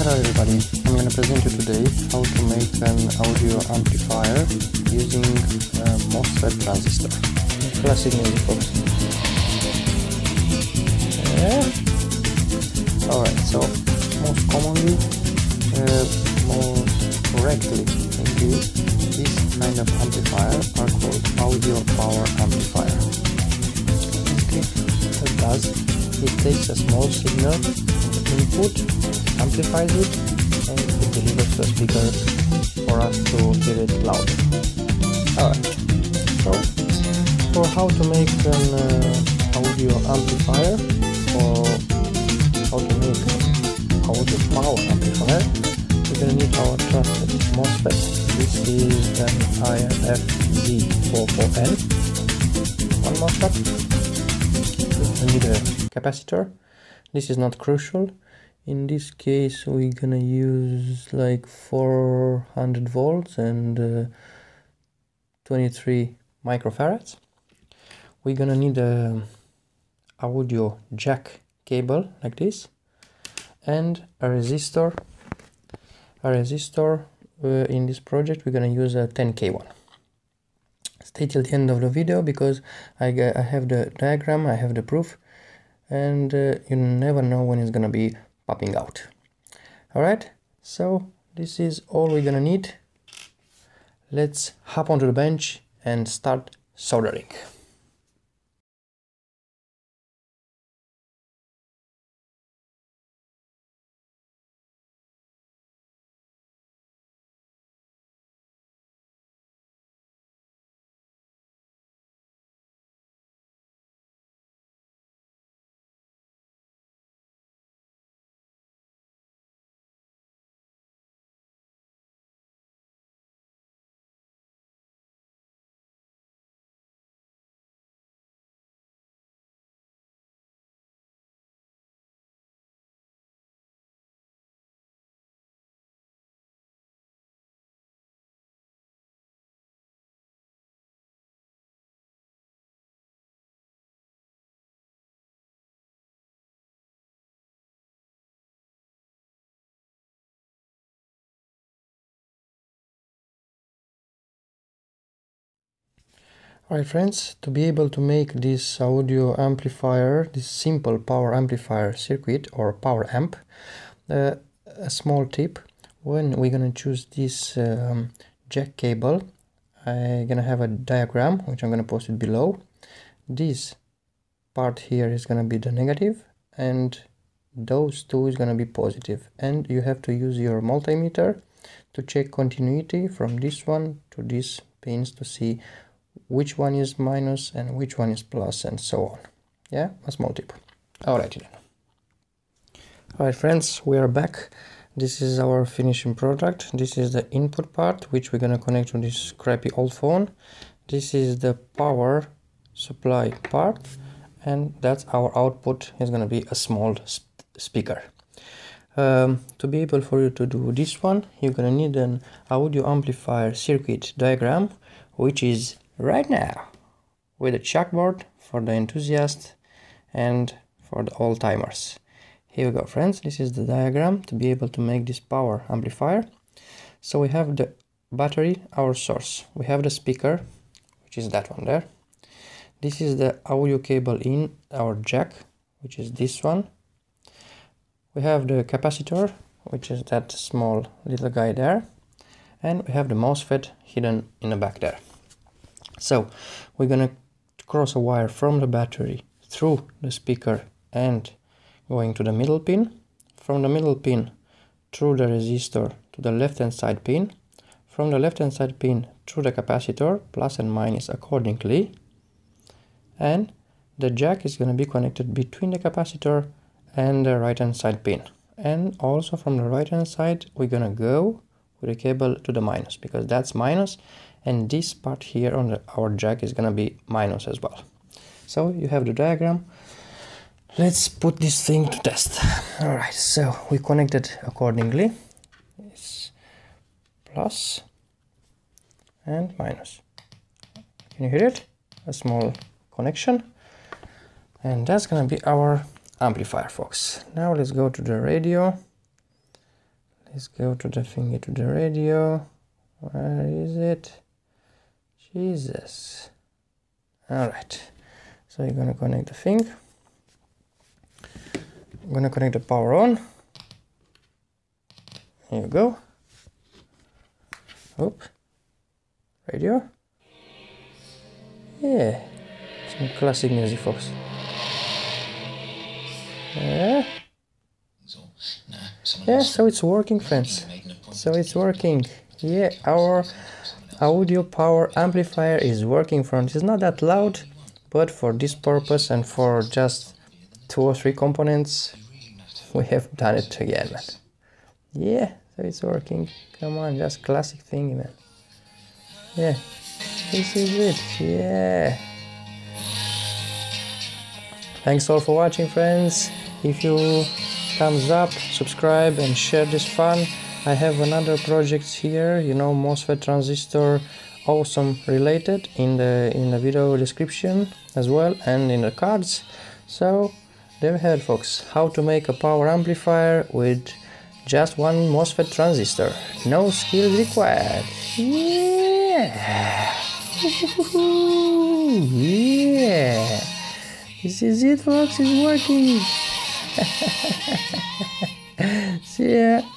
Hello everybody, I'm going to present you today how to make an audio amplifier using a Mosfet transistor. Classic music, folks. Alright, so most commonly, most correctly used, this kind of amplifier are called audio power amplifier. Basically, what it does, it takes a small signal from the input, amplifies it, and it delivers to a speaker for us to hear it loud. Alright, so for how to make an audio amplifier, or how to make an audio power amplifier, we're going to need our trusted Mosfet. This is an IRFZ44N, one Mosfet. We need a capacitor. This is not crucial. In this case we're gonna use like 400 volts and 23 microfarads. We're gonna need a audio jack cable like this and a resistor. In this project we're gonna use a 10K one. Stay till the end of the video because I have the diagram, I have the proof, and you never know when it's gonna be popping out. Alright, so this is all we're gonna need. Let's hop onto the bench and start soldering. Alright friends, to be able to make this audio amplifier, this simple power amplifier circuit or power amp, a small tip: when we're gonna choose this jack cable, I'm gonna have a diagram which I'm gonna post it below. This part here is gonna be the negative and those two is gonna be positive, and you have to use your multimeter to check continuity from this one to these pins to see which one is minus and which one is plus and so on. Yeah, a small tip. Alrighty then. Alright friends, we are back. This is our finishing product. This is the input part which we're gonna connect to this crappy old phone. This is the power supply part, and that's our output. Is gonna be a small speaker. To be able for you to do this one, you're gonna need an audio amplifier circuit diagram, which is right now with a chalkboard for the enthusiast and for the old-timers. Here we go friends, this is the diagram to be able to make this power amplifier. So we have the battery, our source, we have the speaker, which is that one there. This is the audio cable in our jack, which is this one. We have the capacitor, which is that small little guy there, and we have the Mosfet hidden in the back there. So we're gonna cross a wire from the battery through the speaker and going to the middle pin, from the middle pin through the resistor to the left hand side pin, from the left hand side pin through the capacitor, plus and minus accordingly, and the jack is going to be connected between the capacitor and the right hand side pin. And also from the right hand side we're gonna go with the cable to the minus, because that's minus, and this part here on our jack is gonna be minus as well. So you have the diagram. Let's put this thing to test. Alright, so we connected accordingly. It's plus and minus. Can you hear it? A small connection. And that's gonna be our amplifier, folks. Now let's go to the radio Let's go to the thingy, to the radio. Where is it? Jesus. Alright. So you're gonna connect the thing. I'm gonna connect the power on. Here you go. Oop. Radio. Yeah. Some classic music, folks. Yeah. Yeah, so it's working, friends. So it's working. Yeah, our audio power amplifier is working, friends. It's not that loud, but for this purpose and for just 2 or 3 components, we have done it again, man. Yeah, so it's working. Come on, just classic thing, man. Yeah, this is it. Yeah. Thanks all for watching, friends. If you thumbs up, subscribe and share this fun. I have another projects here, you know, Mosfet transistor, awesome related in the video description as well and in the cards. So there we have it, folks, how to make a power amplifier with just one Mosfet transistor. No skill required. Yeah. Yeah. This is it, folks, it's working. See ya.